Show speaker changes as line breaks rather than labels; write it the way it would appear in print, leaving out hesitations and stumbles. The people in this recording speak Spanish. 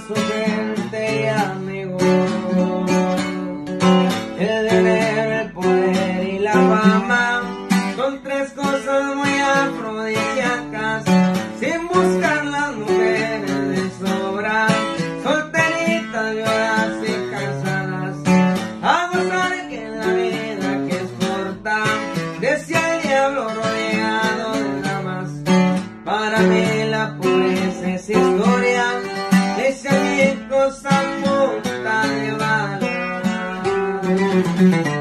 su gente y amigos. El dinero, el poder y la fama son tres cosas muy afrodisíacas. Sin buscar las mujeres de sobra, solteritas, viudas y casadas, a gozar que la vida que es corta, decía el diablo rodeado de damas. Para mí la pobreza es historia, esa es cosa puta de bala.